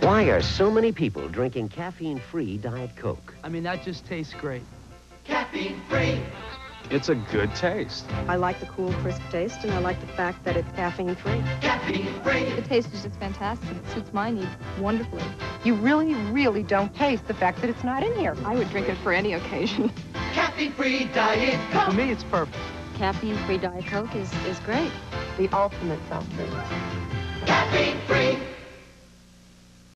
Why are so many people drinking caffeine-free Diet Coke? I mean, that just tastes great. Caffeine-free. It's a good taste. I like the cool, crisp taste, and I like the fact that it's caffeine-free. Caffeine-free. The taste is just fantastic. It suits my needs wonderfully. You really, really don't taste the fact that it's not in here. I would drink it for any occasion. Caffeine-free Diet Coke. For me, it's perfect. Caffeine-free Diet Coke is great. The ultimate soft drink. Caffeine-free.